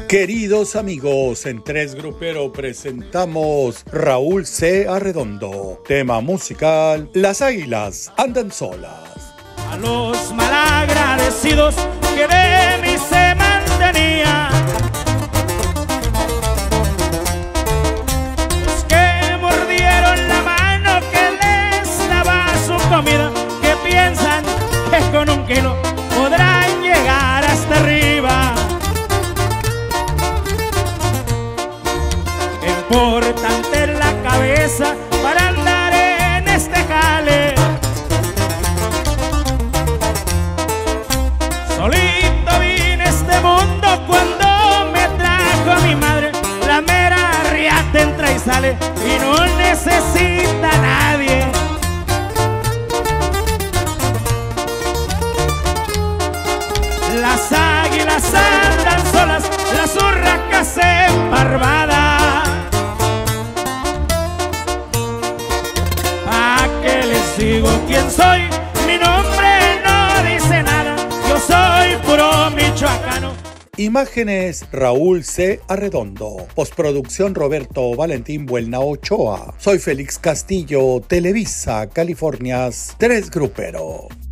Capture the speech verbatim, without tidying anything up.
Queridos amigos, en Tres Grupero presentamos Raúl C. Arredondo. Tema musical: Las águilas andan solas. A los malagradecidos que de mí se mantenían, los que mordieron la mano que les daba su comida, que piensan que con un kilo podrán llegar hasta arriba. Importante en la cabeza para andar en este jale. Solito vine a este mundo cuando me trajo mi madre. La mera riata entra y sale y no necesita a nadie. Las águilas andan solas, las urracas emparvadas. Digo quién soy, mi nombre no dice nada, yo soy puro michoacano. Imágenes: Raúl C. Arredondo. Postproducción: Roberto Valentín Buelna Ochoa. Soy Félix Castillo, Televisa, Californias, Tres Grupero.